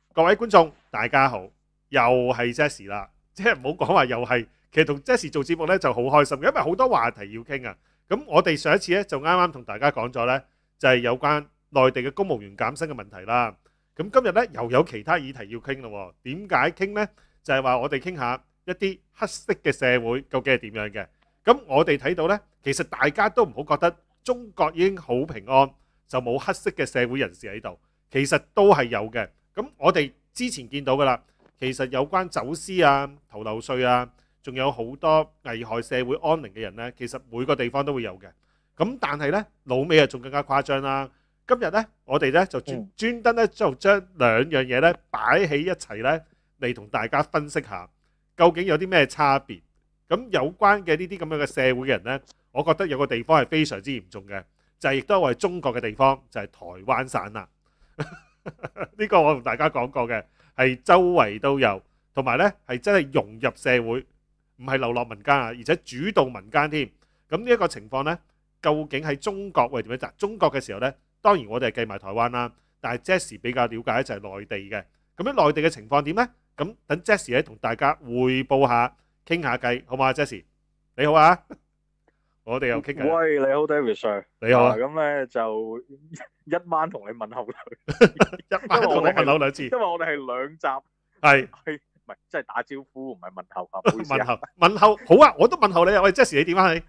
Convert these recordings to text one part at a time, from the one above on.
各位觀眾，大家好，又係 Jesse 啦，即係唔好講話又係，其實同 Jesse 做節目呢就好開心，因為好多話題要傾啊。咁我哋上一次呢就啱啱同大家講咗呢，就係有關內地嘅公務員減薪嘅問題啦。咁今日呢又有其他議題要傾咯。點解傾呢？就係話我哋傾下一啲黑色嘅社會究竟係點樣嘅。咁我哋睇到呢，其實大家都唔好覺得中國已經好平安，就冇黑色嘅社會人士喺度，其實都係有嘅。咁我哋之前見到噶啦，其實有關走私啊、逃漏稅啊，仲有好多危害社會安寧嘅人呢，其實每個地方都會有嘅。咁但係呢，老美啊仲更加誇張啦。今日呢，我哋呢就專登呢就將兩樣嘢呢擺喺一齊呢嚟同大家分析下，究竟有啲咩差別。咁有關嘅呢啲咁樣嘅社會嘅人呢，我覺得有個地方係非常之嚴重嘅，就係亦都係中國嘅地方，就係台灣省啦。呢個我同大家講過嘅，係周圍都有，同埋呢係真係融入社會，唔係流落民間啊，而且主導民間添。咁呢一個情況呢，究竟喺中國會點樣？中國嘅時候呢，當然我哋係計埋台灣啦，但係 Jesse 比較了解就係內地嘅。咁喺內地嘅情況點呢？咁等 Jesse 咧同大家匯報下，傾下偈，好嘛？Jesse 你好啊，我哋又傾緊。 喂，你好 David Sir， 你好啊。 咁咧就一晚同你問候一晚同你問候兩次， 因為我哋係兩集， 係唔係即係打招呼，唔係問候啊？唔好意思啊。 問候好啊，我都問候你啊。喂 Jesse 你點啊你？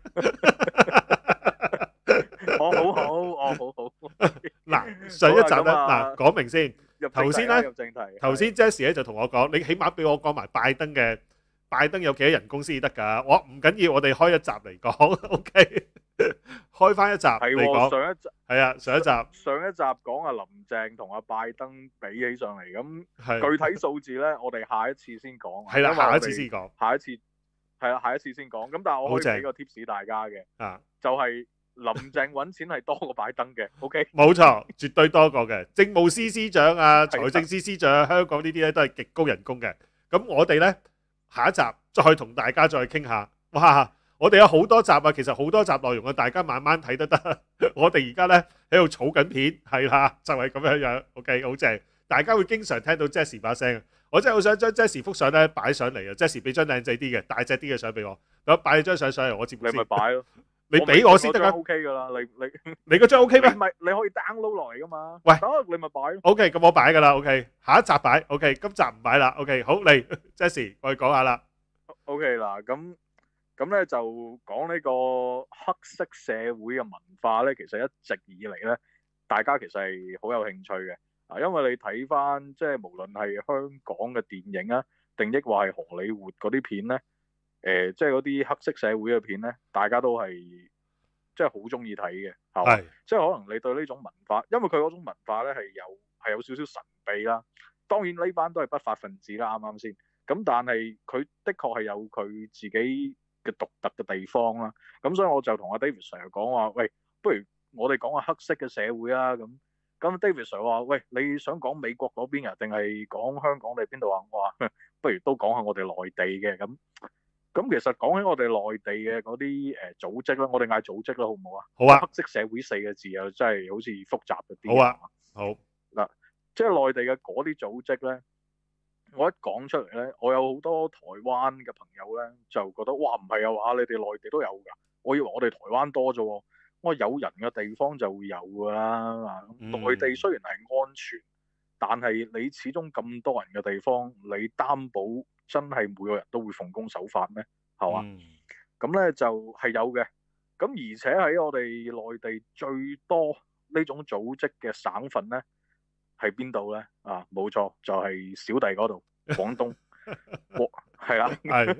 我好好，我好好。 嗱上一集咧，嗱講明先，頭先咧， 入正題， 頭先 Jesse 咧就同我講，你起碼俾我講埋拜登有幾多人工先得㗎？我唔緊要，我哋開一集嚟講，OK，開翻一集嚟講。 上一集係啊，上一集講阿林鄭同阿拜登比起上嚟，咁係具體數字咧，我哋下一次先講。 係啦，下一次先講。 下一次係啦，下一次先講。咁但係我可以俾個 tips 大家嘅，就係林鄭揾錢係多過拜登嘅，OK？ 冇錯，絕對多過嘅。政務司司長啊、財政司司長啊，香港呢啲咧都係極高人工嘅。咁我哋咧下一集再同大家再傾下。哇！我哋有好多集啊，其實好多集內容啊，大家慢慢睇都得。我哋而家咧喺度儲緊片，係啦，就係咁樣樣。OK， 好正。大家會經常聽到 Jesse 把聲。我真係好想將 Jesse 幅相咧擺上嚟啊 ！Jesse 俾張靚仔啲嘅、大隻啲嘅相俾我，咁擺張相上嚟我節目先。 你咪擺咯。 你俾我先得㗎。 OK 㗎啦， 你嗰張 OK 咩？ 唔係你可以 download 落嚟㗎嘛。 喂， 你咪擺咯。 OK，咁我擺㗎啦。OK，下一集擺。OK，今集唔擺啦。OK，好嚟 Jesse，我哋講下啦。 OK 嗱，咁咧就講呢個黑色社會嘅文化咧，其實一直以嚟咧，大家其實係好有興趣嘅。因為你睇翻即係無論係香港嘅電影啊，定抑或係荷里活嗰啲片咧，即係嗰啲黑色社會嘅片咧，大家都係即係好中意睇嘅，係嘛？即係可能你對呢種文化，因為佢嗰種文化咧係有少少神秘啦。當然呢班都係不法分子啦，啱啱先？咁但係佢的確係有佢自己嘅獨特嘅地方啦。咁所以我就同阿 David Sir 講話，喂，不如我哋講下黑色嘅社會啊。咁 David Sir 話，喂，你想講美國嗰邊啊，定係講香港定係邊度啊？我話不如都講下我哋內地嘅。咁其實講起我哋內地嘅嗰啲組織啦，我哋嗌組織啦，好唔好啊？ 好啊。 黑色社會4個字啊，真係好似複雜一啲。 好啊。好。 嗱，即係內地嘅嗰啲組織咧，我一講出嚟咧，我有好多台灣嘅朋友咧就覺得，哇，唔係啊話，你哋內地都有㗎？我以為我哋台灣多啫喎。我有人嘅地方就會有㗎啦。內地雖然係安全，但係你始終咁多人嘅地方，你擔保真係每個人都會奉公守法咩？係嘛？咁咧就係有嘅。咁而且喺我哋內地最多呢種組織嘅省份咧，係邊度咧？冇錯，就係小弟嗰度，廣東。係啦。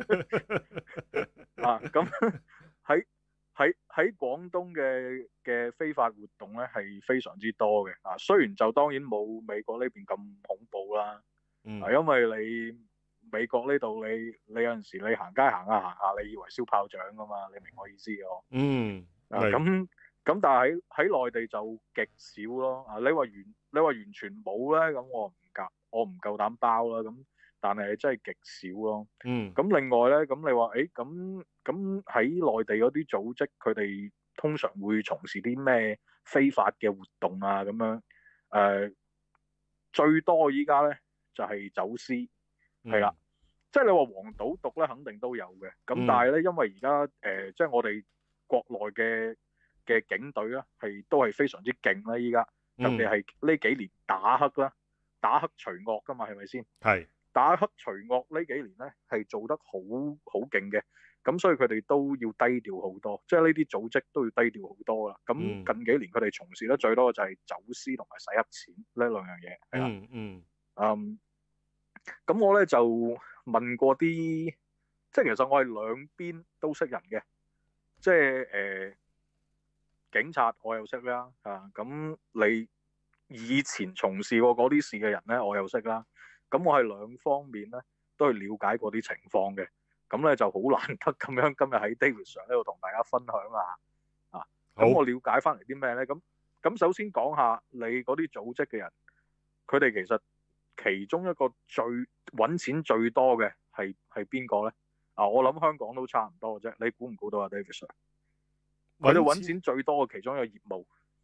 咁喺廣東嘅非法活動咧係非常之多嘅。雖然就當然冇美國呢邊咁恐怖啦。因為你美國呢度你有陣時你行街行下，你以為燒炮仗噶嘛？你明我意思嘅？咁但係喺內地就極少咯。你話完全冇咧，咁我唔夠膽包啦。咁但係真係極少咯。咁另外咧，咁你話咁喺內地嗰啲組織，佢哋通常會從事啲咩非法嘅活動啊？咁樣最多依家咧就係走私， 嗯係啦。即係你話黃賭毒咧，肯定都有嘅。咁但係咧，因為而家即係我哋國內嘅警隊咧，都係非常之勁啦。依家特別係呢幾年打黑啦，打黑除惡噶嘛，係咪先？ 係打黑除惡呢幾年咧係做得好勁嘅。咁所以佢哋都要低調好多，即係呢啲組織都要低調好多啦。咁近幾年佢哋從事得最多嘅就係走私同埋洗黑錢呢兩樣嘢，係啦。咁我咧就問過啲，即係其實我係兩邊都識人嘅，即係警察我又識啦，咁你以前從事過嗰啲事嘅人咧我又識啦，咁我係兩方面咧都去了解過啲情況嘅，咁咧就好難得咁樣今日喺 David Sir 呢度同大家分享下，咁我了解翻嚟啲咩咧？咁首先講下你嗰啲組織嘅人，佢哋其實其中一個最揾錢最多嘅係邊個咧？我諗香港都差唔多嘅啫，你估唔估到啊 David Sir？ 佢哋揾錢最多嘅其中一個業務，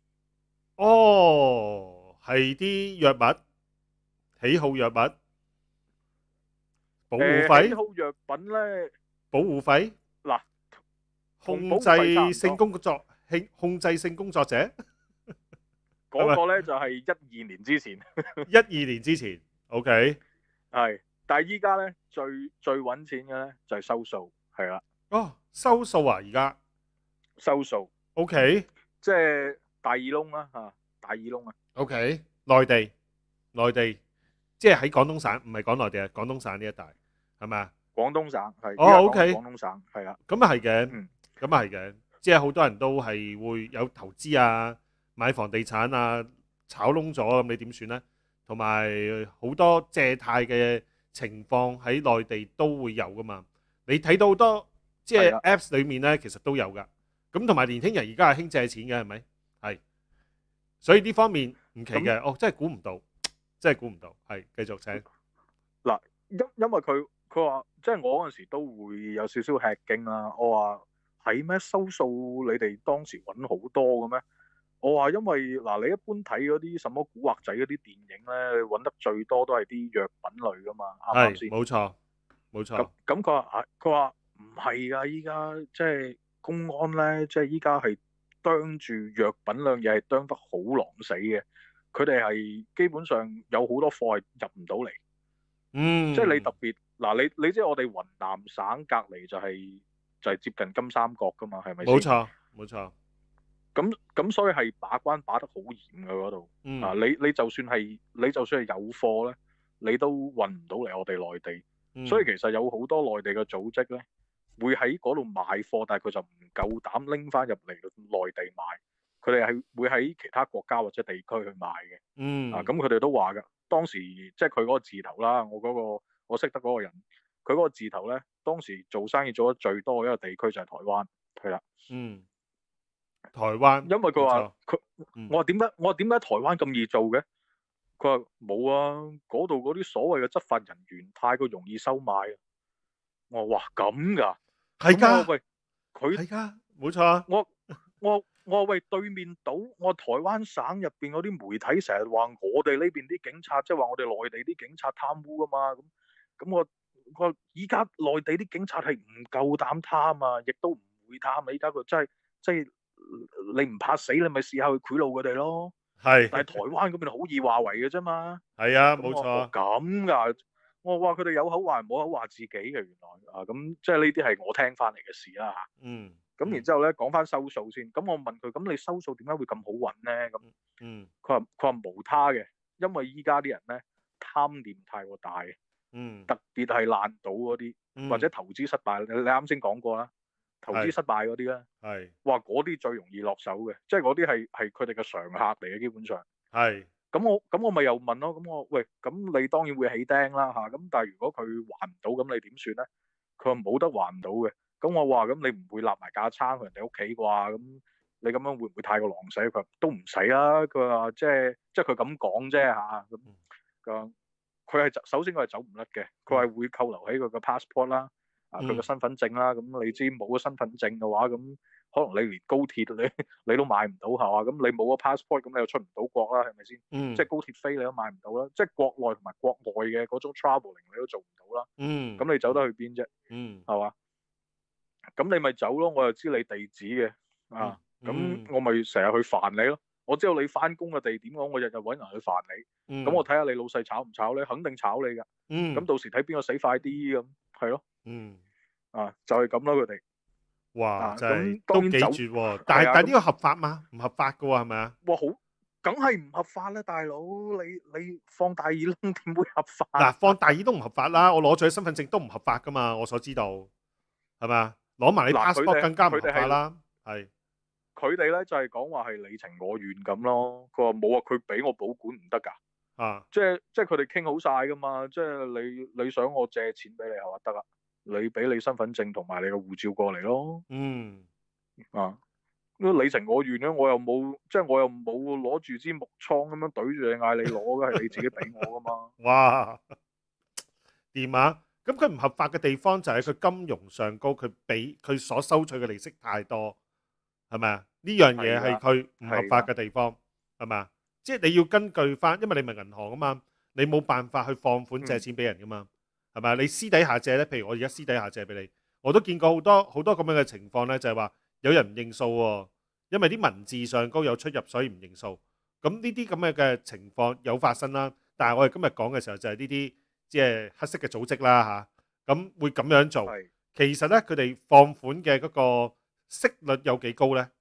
係啲藥物，喜好藥物，保護費， 喜好藥品咧， 保護費， 嗱， 控制性工作，控制性工作者， 嗰個咧就係12年之前 ，12年之前 ，OK， 係，但係依家咧最揾錢嘅咧就係收數，係啦。 收數啊，而家收數 ，OK， 即係大耳窿啦嚇，大耳窿啊 ，OK，內地，即係喺廣東省，唔係講內地啊，廣東省呢一帶係咪啊？ 廣東省係 ，OK， 廣東省係啦， 咁啊係嘅，咁啊係嘅，即係好多人都係會有投資啊，買房地產啊，炒窿咗咁，你點算呢？同埋好多借貸嘅情況喺內地都會有噶嘛。你睇到好多即係 Apps 裏面呢，其實都有噶。咁同埋年輕人而家係興借錢嘅，係咪？係，所以呢方面唔奇嘅。真係估唔到，真係估唔到。係，繼續請。 嗱，因為佢話，即係我嗰陣時都會有少少吃驚啦。我話係咩收數？你哋當時揾好多嘅咩？我話因為嗱，你一般睇嗰啲什麼古惑仔嗰啲電影咧，揾得最多都係啲藥品類噶嘛，啱唔啱先？ 冇錯，冇錯。 咁佢話唔係㗎，依家即係公安咧，即係依家係啄住藥品兩嘢係啄得好狼死嘅。佢哋係基本上有好多貨係入唔到嚟。即係你特別嗱，你即係我哋雲南省隔離就係接近金三角㗎嘛，係咪先？ 冇錯，冇錯。 咁所以係把關把得好嚴嘅嗰度。你就算係有貨咧，你都運唔到嚟我哋內地。所以其實有好多內地嘅組織咧，會喺嗰度買貨，但係佢就唔夠膽拎翻入嚟內地賣。佢哋係會喺其他國家或者地區去賣嘅。咁佢哋都話㗎，當時即係佢嗰個字頭啦，我識得嗰個人，佢嗰個字頭咧，當時做生意做得最多嘅一個地區就係台灣，係啦。台灣，因為佢話我話點解台灣咁易做嘅？佢話冇啊，嗰度嗰啲所謂嘅執法人員太過容易收買。我話哇咁㗎， 係㗎， 喂，佢係㗎，冇錯啊。 我話喂，對面島，我台灣省入邊嗰啲媒體成日話我哋呢邊啲警察，即係話我哋內地啲警察貪污㗎嘛。咁我依家內地啲警察係唔夠膽貪啊，亦都唔會貪啊。依家佢真係你唔怕死，你咪試下去賄賂佢哋咯。係，但係台灣嗰邊好易話為嘅啫嘛。係啊，冇錯。咁㗎，我話佢哋有口話冇口話自己嘅，原來咁即係呢啲係我聽翻嚟嘅事啦嚇。咁然之後咧，講翻收數先。咁我問佢，咁你收數點解會咁好揾咧？咁佢話無他嘅，因為依家啲人咧貪念太過大。特別係爛賭嗰啲，或者投資失敗。你啱先講過啦，投資失敗嗰啲咧，哇嗰啲最容易落手嘅，即係嗰啲係佢哋嘅常客嚟嘅，基本上。咁我咪又問咯，咁我喂，咁你當然會起釘啦嚇，咁但係如果佢還唔到，咁你點算咧？佢話冇得還唔到嘅。咁我話咁你唔會立埋架撐去人哋屋企啩？咁你咁樣會唔會太過狼死？佢話都唔使啦。佢話即係佢咁講啫嚇。咁佢係首先佢係走唔甩嘅，佢係會扣留喺佢個 passport 啦，佢個身份證啦。咁你知冇咗身份證嘅話，咁可能你連高鐵你都買唔到係嘛？咁你冇個 passport，咁你又出唔到國啦，係咪先？即係高鐵飛你都買唔到啦，即係國內同埋國外嘅嗰種 travelling 你都做唔到啦。咁你走得去邊啫？係嘛？咁你咪走咯，我又知你地址嘅啊，咁我咪成日去煩你咯。我知道你翻工嘅地點，我日日揾人去煩你。咁我睇下你老細炒唔炒你，肯定炒你㗎。咁到時睇邊個死快啲咁，係咯。就係咁啦，佢哋。 哇，真係都幾絕喎！但係呢個合法嗎？唔合法㗎喎，係咪啊？ 哇，梗係唔合法啦，大佬！你放大耳窿點會合法？ 嗱，放大耳都唔合法啦，我攞咗身份證都唔合法㗎嘛，我所知道係咪啊？攞埋你 passport 更加唔合法啦，係。 佢哋咧就係講話係你情我願咁咯。佢話冇啊，佢俾我保管唔得㗎。即係佢哋傾好晒㗎嘛。即係你想我借錢俾你係嘛？得啦，你俾你身份證同埋你個護照過嚟咯。你情我願咧，我又冇攞住支木倉咁樣對住你嗌你攞嘅，係你自己俾我㗎嘛。 哇，掂啊！咁佢唔合法嘅地方就係佢金融上高，佢所收取嘅利息太多，係咪啊？呢樣嘢係佢唔合法嘅地方，係咪啊？即係你要根據翻，因為你唔係銀行啊嘛，你冇辦法去放款借錢俾人噶嘛，係咪啊？你私底下借呢，譬如我而家私底下借俾你，我都見過好多咁樣嘅情況呢，就係話有人唔認數喎，因為啲文字上高有出入，所以唔認數。咁呢啲咁嘅情況有發生啦，但係我哋今日講嘅時候就係呢啲即係黑色嘅組織啦嚇，咁會咁樣做。其實呢，佢哋放款嘅嗰個息率有幾高呢？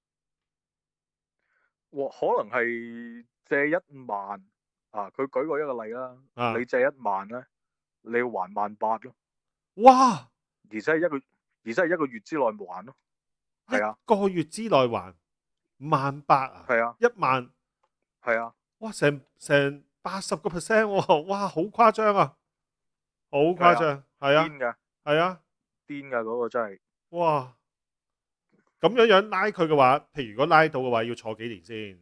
可能係借1萬啊，佢舉過一個例啦。你借1萬咧，你要還18000咯。 哇！ 而且係一個月之內還咯。係啊， 一個月之內還18000啊？ 係啊 ，1萬。 係啊。 哇！成80%喎！哇，好誇張啊！好誇張，係啊， 癲㗎， 係啊， 癲㗎嗰個真係。 哇！咁樣拉佢嘅話，譬如如果拉到嘅話，要坐幾年先？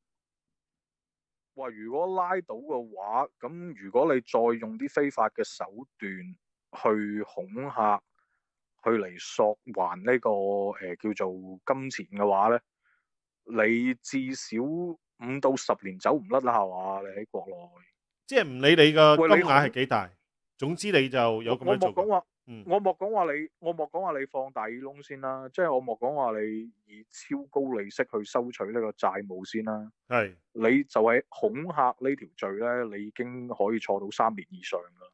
哇！如果拉到嘅話，咁如果你再用啲非法嘅手段去恐嚇，去嚟索還呢個叫做金錢嘅話咧，你至少5到10年走唔甩啦，係嘛？你喺國內， 即係唔理你個金額係幾大，總之你就有咁樣做。 我莫講話你放大耳窿先啦，即係我莫講話你以超高利息去收取呢個債務先啦。 係， 你就係恐嚇呢條罪咧，你已經可以坐到3年以上噶。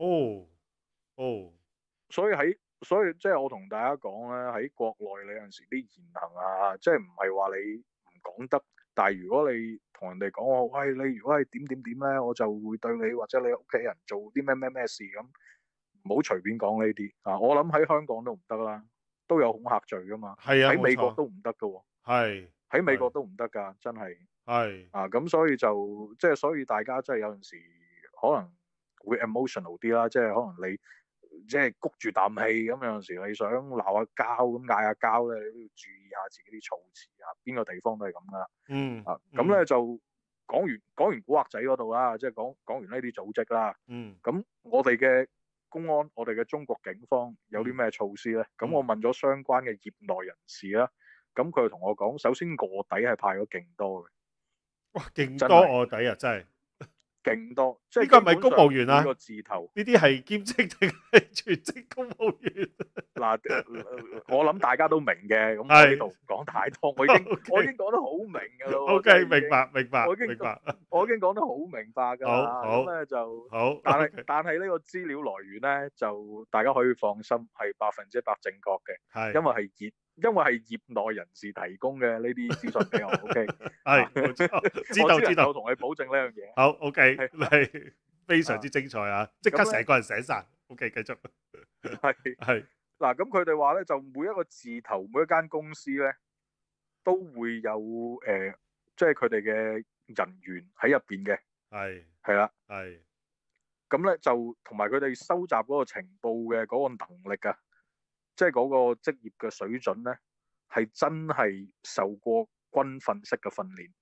所以即係我同大家講咧，喺國內你有陣時啲言行啊，即係唔係話你唔講得，但係如果你同人哋講話，喂，你如果係點點點咧，我就會對你或者你屋企人做啲咩事咁。唔好隨便講呢啲啊！我諗喺香港都唔得啦，都有恐嚇罪噶嘛。喺美國都唔得噶喎。喺美國都唔得㗎，真係。咁所以就即係所以大家真係有陣時可能會 emotional 啲啦，即係可能你即係谷住啖氣咁，有陣時你想鬧下交咁嗌下交咧，你都要注意下自己啲措辭啊，邊個地方都係咁噶啦。咁咧就講完古惑仔嗰度啦，即係講完呢啲組織啦。咁我哋嘅公安，我哋嘅中國警方有啲咩措施咧？咁我問咗相關嘅業內人士啦，咁佢同我講，首先臥底係派咗勁多嘅。 哇，勁多臥底啊！真係勁多，即係呢個係咪公務員啊？ 呢個字頭呢啲係兼職定係全職公務員？ 嗱，我諗大家都明嘅，咁我呢度講太多，我已經講得好明㗎啦。 OK，明白。 我已經講得好明白㗎啦。咁咧就好，但係呢個資料來源咧，就大家可以放心，係100%正確嘅，因為係業內人士提供嘅呢啲資訊俾我。OK， 係知道， 我同你保證呢樣嘢。 好 OK，係非常之精彩啊！即刻成個人醒晒。OK， 繼續。係嗱，咁佢哋話咧，就每一個字頭，每一間公司咧，都會有即係佢哋嘅人員喺入邊嘅。係啦。咁咧就同埋佢哋收集嗰個情報嘅嗰個能力啊，即係嗰個職業嘅水準咧，係真係受過軍訓式嘅訓練。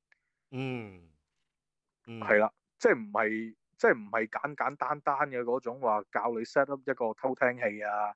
係啦，即係唔係簡簡單單嘅嗰種話教你 set up 一個偷聽器啊，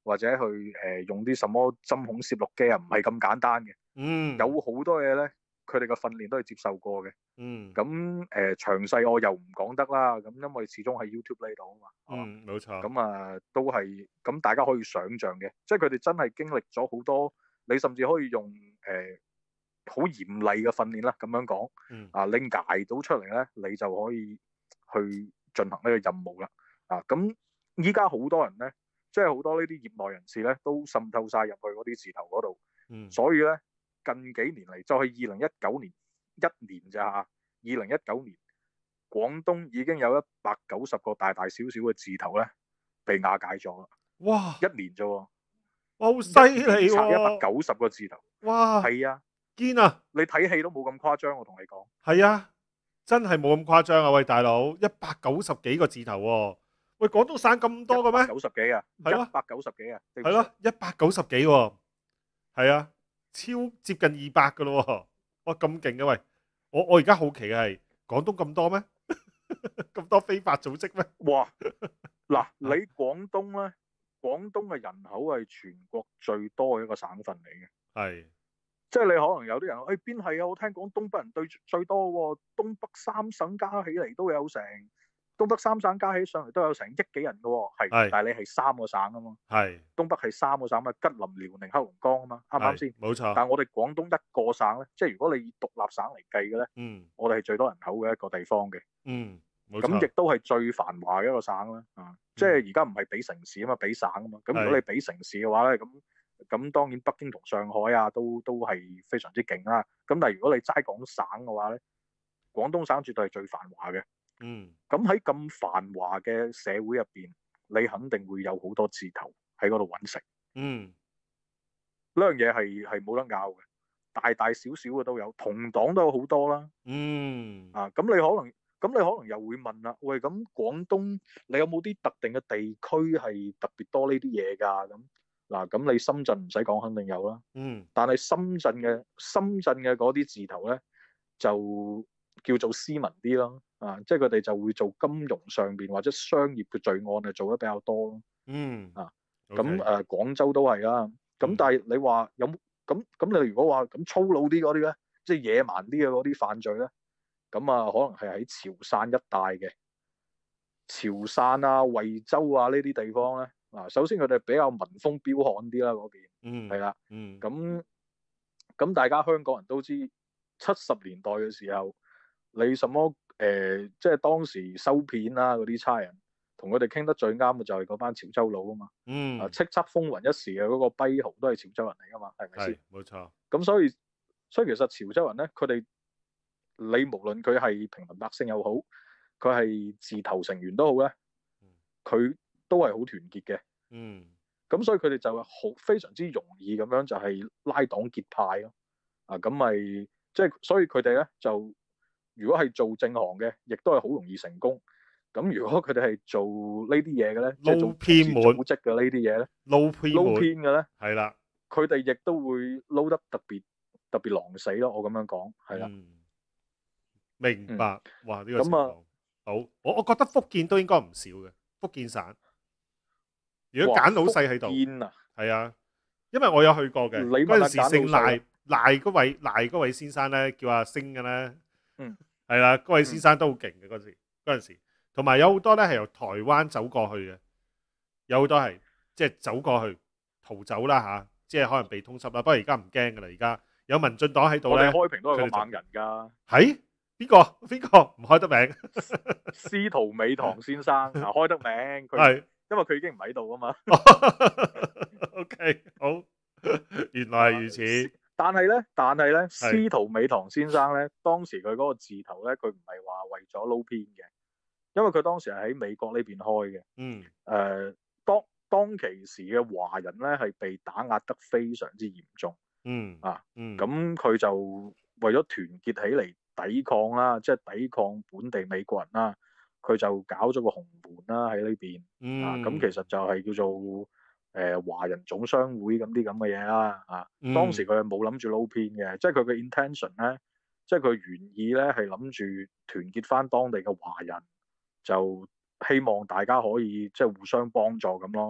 或者去用啲什麼針孔攝錄機啊，唔係咁簡單嘅。有好多嘢咧，佢哋嘅訓練都係接受過嘅。咁詳細我又唔講得啦。咁因為始終喺 YouTube 呢度啊嘛。 冇錯。 咁啊，都係咁，大家可以想像嘅，即係佢哋真係經歷咗好多，你甚至可以用好嚴厲嘅訓練啦，咁樣講。你捱到出嚟咧，你就可以去進行呢個任務啦。咁依家好多人咧，即係好多呢啲業內人士咧，都滲透晒入去嗰啲字頭嗰度。所以咧，近幾年嚟，就係2019年一年咋嚇，2019年廣東已經有190個大大小小嘅字頭咧被瓦解咗啦。 哇！ 一年啫喎， 好犀利喎！ 拆190個字頭。 哇！ 係啊， 堅啊！ 你睇戲都冇咁誇張，我同你講。 係啊，真係冇咁誇張啊！喂，大佬，190幾個字頭喎。喂，廣東省咁多嘅咩 ？190幾啊？ 係咯 ，190幾啊？ 係咯，190幾喎。係啊，超接近200嘅咯喎。哇，咁勁嘅喂！我而家好奇嘅係廣東咁多咩？咁多非法組織咩？ 哇！嗱，你廣東咧，廣東嘅人口係全國最多嘅一個省份嚟嘅。 係。 即係你可能有啲人，邊係啊？我聽講東北人最多喎，東北3省加起嚟都有成，東北3省加起上嚟都有成億幾人嘅喎。係，但係你係3個省啊嘛。 係。東北係3個省嘛，吉林、遼寧、黑龍江啊嘛，啱唔啱先？ 冇錯。 但係我哋廣東一個省咧，即係如果你以獨立省嚟計嘅咧，我哋係最多人口嘅一個地方嘅。咁亦都係最繁華嘅一個省啦。即係而家唔係比城市啊嘛，比省啊嘛。咁如果你比城市嘅話咧，咁當然北京同上海啊都係非常之勁啦。咁但係如果你齋講省嘅話咧，廣東省絕對係最繁華嘅。咁喺咁繁華嘅社會入邊，你肯定會有好多字頭喺嗰度揾食。呢樣嘢係冇得拗嘅，大大小小嘅都有，同黨都有好多啦。咁你可能又會問啦，喂，咁廣東你有冇啲特定嘅地區係特別多呢啲嘢㗎？咁你深圳唔使講，肯定有啦。但係深圳嘅嗰啲字頭咧，就叫做斯文啲咯。即係佢哋就會做金融上邊或者商業嘅罪案係做得比較多咯。咁廣州都係啦。咁但係你話有咁你如果話咁粗魯啲嗰啲咧，即係野蠻啲嘅嗰啲犯罪咧，咁可能係喺潮汕一帶嘅，潮汕啊、惠州啊呢啲地方咧。首先佢哋比較民風彪悍啲啦，嗰邊係啦。咁大家香港人都知，70年代嘅時候，你什麼即係當時收片啦嗰啲差人，同佢哋傾得最啱嘅就係嗰班潮州佬啊嘛。叱咤風雲一時嘅嗰個跛豪都係潮州人嚟噶嘛，係咪先？冇錯。咁所以其實潮州人咧，佢哋你無論佢係平民百姓又好，佢係字頭成員都好咧，佢都係好團結嘅。咁所以佢哋就非常之容易咁樣就係拉黨結派咯。咁咪即係所以佢哋咧就如果係做正行嘅，亦都係好容易成功。咁如果佢哋係做呢啲嘢嘅咧，即係做組織嘅呢啲嘢咧，撈偏嘅咧，係啦，佢哋亦都會撈得特別狼死咯。我咁樣講係啦。 明白。哇！呢個情況好，我覺得福建都應該唔少嘅，福建省。如果揀老細喺度，係啊，因為我有去過嘅，嗰陣時姓賴嗰位先生咧，叫阿星嘅咧，係啦，嗰位先生都好勁嘅嗰陣時，同埋有好多咧係由台灣走過去嘅，有好多係即係走過去逃走啦嚇，即係可能被通緝啦。不過而家唔驚噶啦，而家有民進黨喺度咧， 我哋開平都係個猛人㗎。 係邊個唔開得名？ 司徒美堂先生開得名，佢。因為佢已經唔喺度啊嘛。OK， 好，原來係如此。但係咧，司徒美堂先生咧，當時佢嗰個字頭咧，佢唔係話為咗撈偏嘅，因為佢當時係喺美國呢邊開嘅。當其時嘅華人咧係被打壓得非常之嚴重。咁佢就為咗團結起嚟抵抗啦，即係抵抗本地美國人啦。佢就搞咗個鴻門啦喺呢邊。咁其實就係叫做華人總商會咁啲咁嘅嘢啦。當時佢係冇諗住撈偏嘅，即係佢嘅 intention 咧，即係佢原意咧係諗住團結翻當地嘅華人，就希望大家可以即係互相幫助咁咯。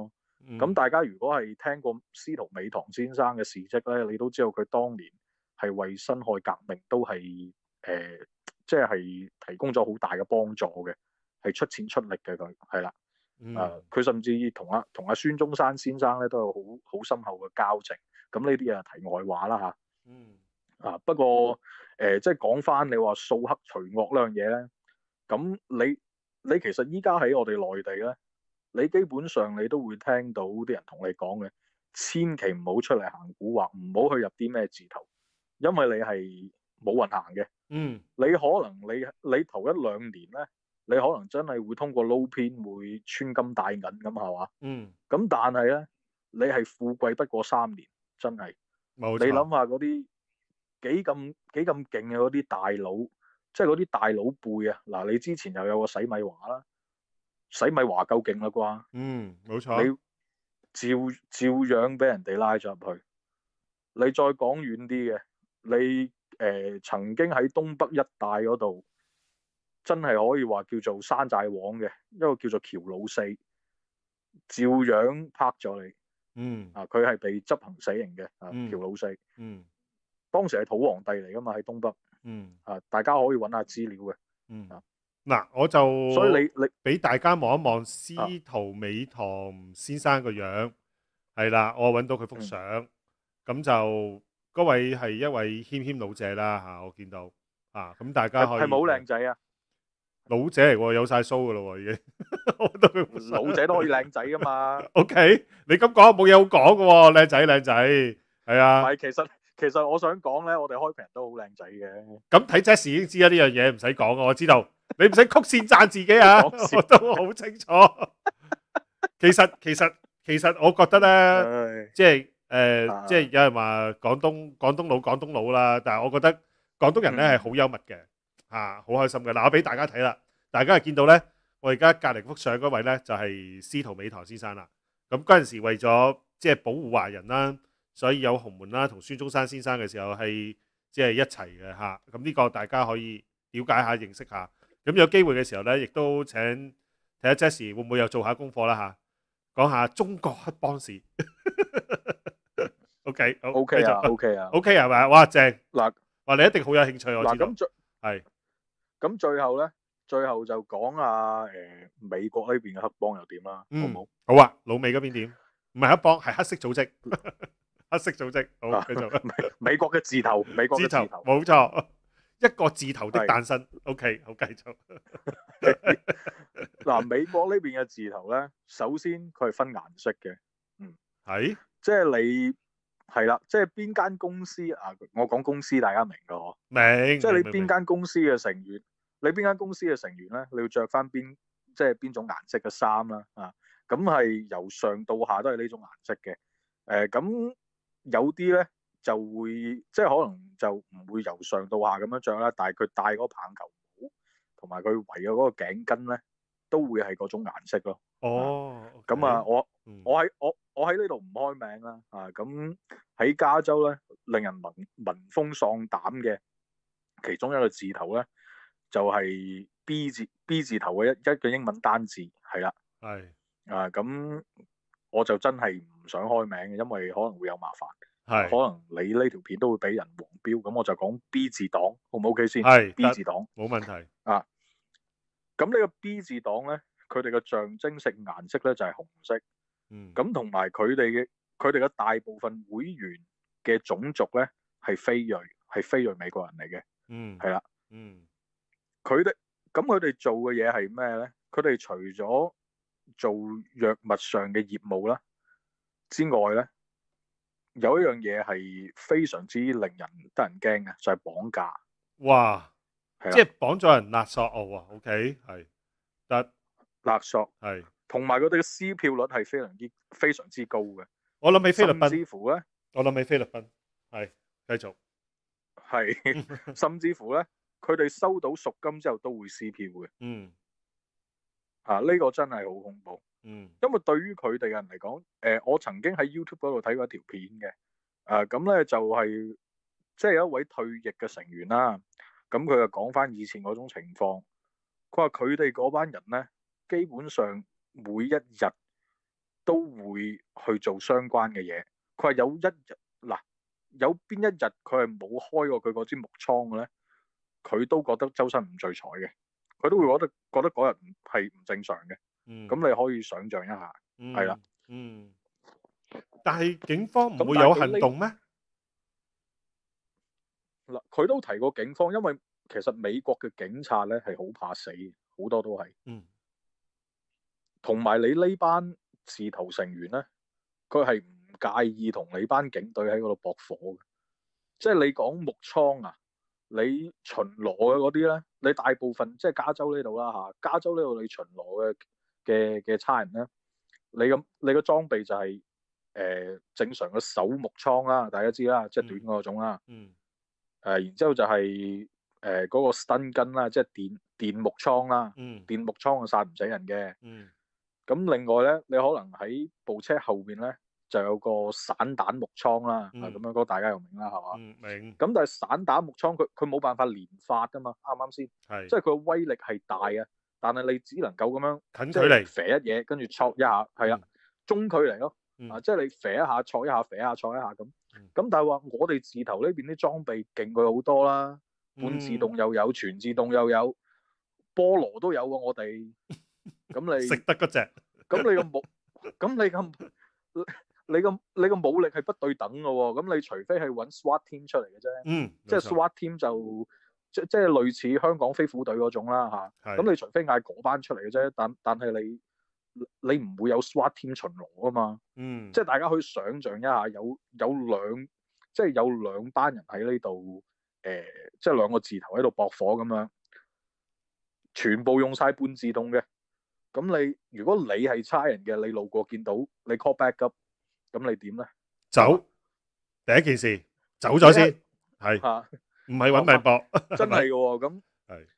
咁大家如果係聽過司徒美堂先生嘅事蹟咧，你都知道佢當年係為辛亥革命都係即係提供咗好大嘅幫助嘅，係出錢出力嘅佢係啦。佢甚至同阿孫中山先生咧都有好深厚嘅交情。咁呢啲題外話啦嚇。不過即係講翻你話掃黑除惡呢樣嘢咧，咁你其實依家喺我哋內地咧，你基本上你都會聽到啲人同你講嘅，千祈唔好出嚟行古惑，唔好去入啲咩字頭，因為你係冇運行嘅。你可能你頭1、2年咧，你可能真係會通過撈偏會穿金戴銀咁係嘛？咁但係咧，你係富貴不過3年，真係。冇錯。你諗下嗰啲幾咁勁嘅嗰啲大佬，即係嗰啲大佬輩啊！嗱，你之前又有個洗米華啦，洗米華夠勁啦啩？冇錯。你照樣俾人哋拉咗入去。你再講遠啲嘅，你曾經喺東北一帶嗰度，真係可以話叫做山寨王嘅一個叫做喬老四，照樣拍咗你。佢係被執行死刑嘅喬老四。當時係土皇帝嚟噶嘛，喺東北。大家可以揾下資料嘅。 嗱，我就所以你俾大家望一望司徒美堂先生個樣，係啦，我揾到佢幅相，咁就嗰位係一位謙謙老者啦嚇，我見到咁大家可以係冇靚仔啊， 老者嚟喎，有晒鬚噶咯喎已經， 老者都可以靚仔噶嘛。 OK， 你咁講冇嘢好講噶喎，靚仔靚仔，係啊。 唔係，其實我想講咧，我哋開平都好靚仔嘅。 咁睇 Jazz 已經知啦，呢樣嘢唔使講嘅，我知道。你唔使曲線讚自己啊，我都好清楚。其實我覺得咧，即係有人話廣東佬啦，但係我覺得廣東人咧係好幽默嘅，好開心嘅。嗱，我俾大家睇啦，大家係見到咧，我而家隔離幅相嗰位咧就係司徒美堂先生啦。咁嗰陣時為咗即係保護華人啦，所以有洪門啦同孫中山先生嘅時候係即係一齊嘅嚇。咁呢個大家可以了解下、認識下。咁有機會嘅時候咧，亦都請睇下 Jazz 會唔會又做下功課啦嚇，講下中國黑幫史。OK， 好 OK 啊 ，OK 係咪？哇，正嗱， 哇你一定好有興趣我知道。 咁最後咧，最後就講下美國呢邊嘅黑幫又點啦，好唔好？ 好啊，老美嗰邊點？唔係黑幫，係黑色組織。黑色組織，好繼續。 美國嘅字頭，美國嘅字頭， 冇錯。一個字頭的誕生 ，OK， 好繼續。 嗱，美國呢邊嘅字頭咧，首先佢係分顏色嘅， 係， 即係你係啦，即係邊間公司啊？我講公司大家明㗎嗬？ 明， 即係你邊間公司嘅成員，你邊間公司嘅成員咧，你要着翻即係邊種顏色嘅衫啦，咁係由上到下都係呢種顏色嘅，咁有啲咧。就會即係可能就唔會由上到下咁樣着啦，但係佢戴嗰個棒球帽同埋佢圍嘅嗰個頸巾咧，都會係嗰種顏色咯。咁啊，我喺呢度唔開名啦。咁喺加州咧，令人聞風喪膽嘅其中一個字頭咧，就係 B 字頭嘅一個英文單字，係啦。咁我就真係唔想開名嘅，因為可能會有麻煩。可能你呢條片都會俾人黃標，咁我就講 B 字黨，好唔好 OK 先？B 字黨冇問題。 咁呢個 B 字黨咧，佢哋嘅象徵性顏色咧就係紅色。咁同埋佢哋嘅大部分會員嘅種族咧係非裔美國人嚟嘅。係啦。佢哋做嘅嘢係咩咧？佢哋除咗做藥物上嘅業務啦之外咧，有一樣嘢係非常之令人得人驚嘅，就係綁架。 哇！即係綁咗人勒索OK 係得勒索係， 同埋佢哋嘅撕票率係非常之高嘅。 我諗起菲律賓， 甚至乎咧， 我諗起菲律賓係繼續係，甚至乎咧，佢哋收到贖金之後都會撕票嘅。呢個真係好恐怖。因為對於佢哋嘅人嚟講，我曾經喺 YouTube 嗰度睇過一條片嘅，咁咧就係即係有一位退役嘅成員啦，咁佢就講翻以前嗰種情況，佢話佢哋嗰班人咧，基本上每一日都會去做相關嘅嘢。佢話有一日嗱，有邊一日佢係冇開過佢嗰支木倉嘅咧，佢都覺得周身唔聚財嘅，佢都會覺得嗰日係唔正常嘅。咁你可以想像一下，係啦。 但係警方唔會有行動咩？ 嗱，佢都提過警方，因為其實美國嘅警察咧係好怕死，好多都係。同埋你呢班自投成員咧，佢係唔介意同你班警隊喺嗰度搏火嘅。即係你講木倉啊，你巡邏嘅嗰啲咧，你大部分即係加州呢度啦嚇，加州呢度你巡邏嘅差人咧，你個裝備就係、正常嘅手木倉啦，大家知啦，即係短嗰種啦。然之後就係嗰個 stun gun 啦，即係電木倉啦。電木倉係殺唔死人嘅。咁另外咧，你可能喺部車後邊咧就有個散彈木倉啦。咁樣嗰個大家又明啦，係嘛？ 明。 咁但係散彈木倉佢冇辦法連發噶嘛，啱唔啱先？即係佢嘅威力係大啊，但係你只能夠咁樣近距離射一嘢，跟住戳一下，係啊，中距離咯。即係你射一下，戳一下，射一下，戳一下咁。咁但係話我哋自頭呢邊啲裝備勁佢好多啦，半自動又有，全自動又有，菠蘿都有喎，我哋。咁你食得嗰隻， 咁你個武，你個武力係不對等嘅喎。咁你除非係揾 SWAT team 出嚟嘅啫。即係 SWAT team 就即係類似香港飛虎隊嗰種啦嚇。咁你除非嗌嗰班出嚟嘅啫，但係你唔會有 SWAT team 巡邏啊嘛。即係大家可以想像一下，有兩班人喺呢度，即係兩個字頭喺度駁火咁樣，全部用晒半自動嘅。咁如果你係差人嘅，你路過見到你 call back up，咁你點咧？ 走，第一件事走咗先，係唔係揾命搏？ 真係嘅喎，咁係。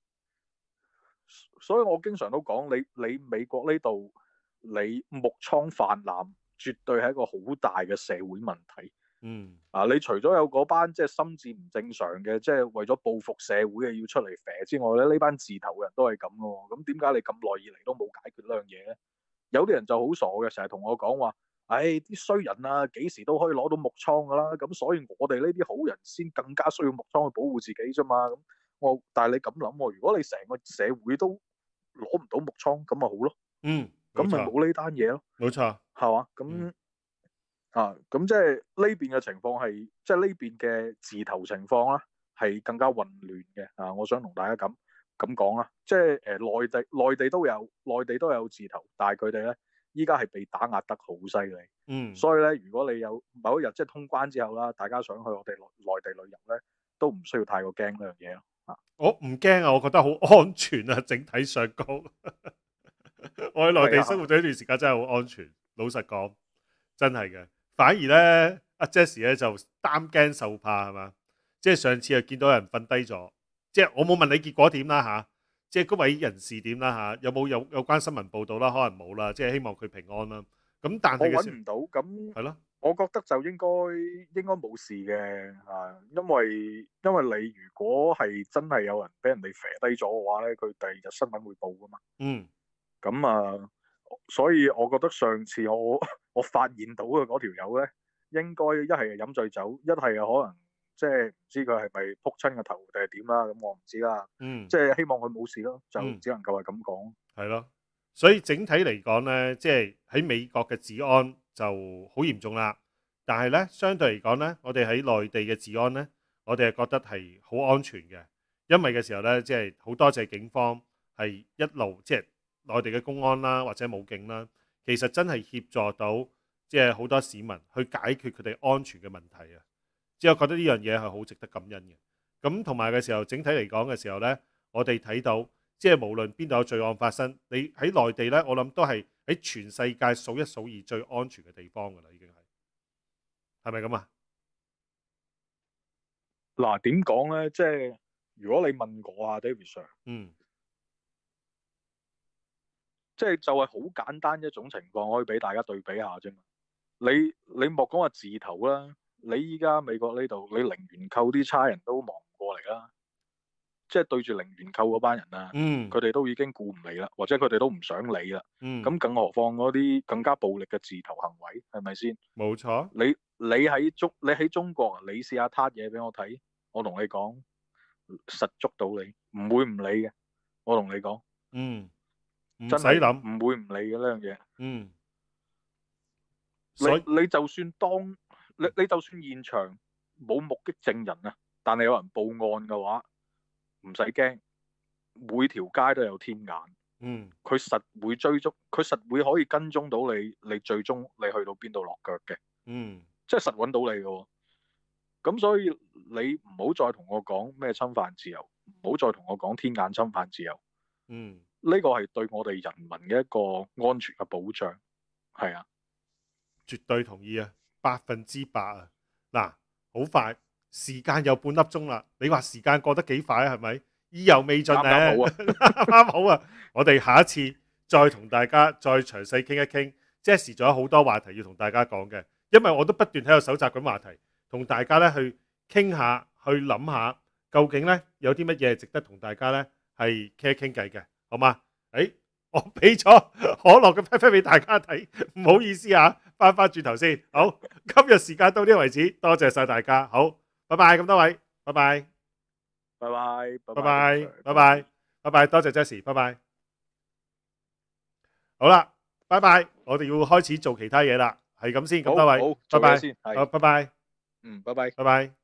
所以我經常都講，你美國呢度你木倉泛濫，絕對係一個好大嘅社會問題。你除咗有嗰班即係心智唔正常嘅，即係為咗報復社會嘅要出嚟啡之外咧，呢班自頭嘅人都係咁嘅喎。咁點解你咁耐以嚟都冇解決呢樣嘢咧？有啲人就好傻嘅，成日同我講話，啲衰人啊，幾時都可以攞到木倉噶啦。咁所以我哋呢啲好人先更加需要木倉去保護自己啫嘛。咁但係你咁諗喎，如果你成個社會都攞唔到木倉，咁咪好咯。咁咪冇呢單嘢咯。 冇錯， 係嘛？咁。咁即係呢邊嘅情況係，即係呢邊嘅自投情況啦，係更加混亂嘅。我想同大家咁講啦，即係內地都有自投，但係佢哋咧依家係被打壓得好犀利。所以咧，如果你有某一日即係通關之後啦，大家想去我哋內地旅遊咧，都唔需要太過驚呢樣嘢咯。 我唔驚啊，我覺得好安全啊，整體上講，我喺內地生活咗一段時間真係好安全。老實講，真係嘅。反而咧，阿 Jesse 咧就擔驚受怕係嘛？即係上次又見到有人瞓低咗，即係我冇問你結果點啦嚇，即係嗰位人士點啦嚇，有冇有關新聞報導啦？可能冇啦，即係希望佢平安啦。咁但係我揾唔到，咁係咯， 我覺得就應該冇事嘅嚇，因為你如果係真係有人俾人哋射低咗嘅話咧，佢第二日新聞會報噶嘛。咁所以我覺得上次我發現到嘅嗰條友咧，應該一係飲醉酒，一係可能即係唔知佢係咪撲親個頭定係點啦，咁我唔知啦。即係希望佢冇事咯，就只能夠係咁講。 係咯，所以整體嚟講咧，即係喺美國嘅治安就好嚴重啦。但係咧，相對嚟講咧，我哋喺內地嘅治安咧，我哋係覺得係好安全嘅，因為嘅時候咧，即係好多謝警方係一路即係內地嘅公安啦，或者武警啦，其實真係協助到即係好多市民去解決佢哋安全嘅問題啊！即係我覺得呢樣嘢係好值得感恩嘅。咁同埋嘅時候，整體嚟講嘅時候呢，我哋睇到即係無論邊度有罪案發生，你喺內地呢，我諗都係喺全世界數一數二最安全嘅地方㗎啦，已經係咪咁啊？ 嗱，點講呢？即係如果你問我啊，David Sir，即係就係好簡單一種情況，可以俾大家對比下啫嘛。你莫講話自投啦，你依家美國呢度，你零元購啲差人都忙唔過嚟啦。 即係對住零元購嗰班人啊， 嗯佢哋都已經顧唔理啦，或者佢哋都唔想理啦。 嗯， 咁更何況嗰啲更加暴力嘅自投行為，係咪先？ 冇錯。 你喺中國啊，你試下撻嘢俾我睇，我同你講，實捉到你，唔會唔理嘅。我同你講， 嗯，唔真係使諗。 唔會唔理嘅呢樣嘢。 嗯， 你所以你就算當你就算現場冇目擊證人啊，但係有人報案嘅話，唔使驚，每條街都有天眼， 嗯佢實會追蹤，佢實會可以跟蹤到你，你最終你去到邊度落腳嘅， 嗯即係實揾到你嘅喎。咁所以你唔好再同我講咩侵犯自由，唔好再同我講天眼侵犯自由， 嗯， 呢個係對我哋人民嘅一個安全嘅保障，係啊。 絕對同意啊，100%啊！嗱，好快，時間有半粒鐘啦。你話時間過得幾快啊？係咪？意猶未盡咧， 啱啱好啊啱啱好啊！我哋下一次再同大家再詳細傾一傾。Jesse 仲有好多話題要同大家講嘅，因為我都不斷喺度搜集緊話題，同大家咧去傾下，去諗下，究竟咧有啲乜嘢係值得同大家咧係傾一傾偈嘅，好嗎？誒，我俾咗可樂嘅 pat pat 俾大家睇，唔好意思啊，翻轉頭先。好，今日時間到呢個為止，多謝晒大家。好，拜拜咁多位，拜拜， 拜拜， 拜拜，拜拜，拜拜，多謝 Jesse，拜拜。好啦，拜拜，我哋要開始做其他嘢啦，係咁先，咁多位， 好， 拜拜， 做嘢先，係， 好，拜拜， 拜拜。 拜拜。